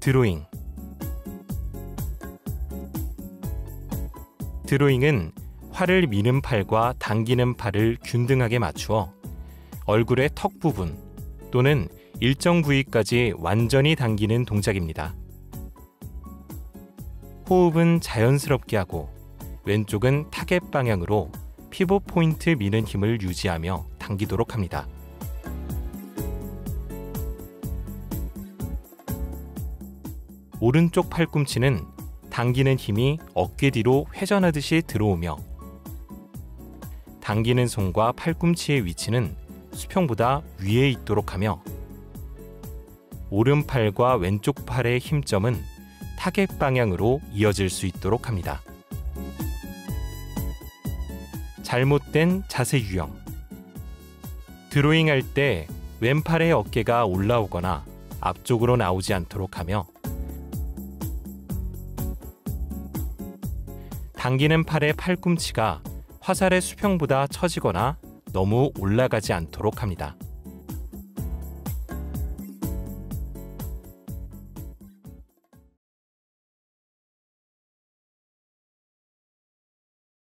드로잉. 드로잉은 활을 미는 팔과 당기는 팔을 균등하게 맞추어 얼굴의 턱 부분 또는 일정 부위까지 완전히 당기는 동작입니다. 호흡은 자연스럽게 하고 왼쪽은 타겟 방향으로 피봇 포인트 미는 힘을 유지하며 당기도록 합니다. 오른쪽 팔꿈치는 당기는 힘이 어깨 뒤로 회전하듯이 들어오며 당기는 손과 팔꿈치의 위치는 수평보다 위에 있도록 하며 오른팔과 왼쪽 팔의 힘점은 타겟 방향으로 이어질 수 있도록 합니다. 잘못된 자세 유형. 드로잉 할 때 왼팔의 어깨가 올라오거나 앞쪽으로 나오지 않도록 하며 당기는 팔의 팔꿈치가 화살의 수평보다 처지거나 너무 올라가지 않도록 합니다.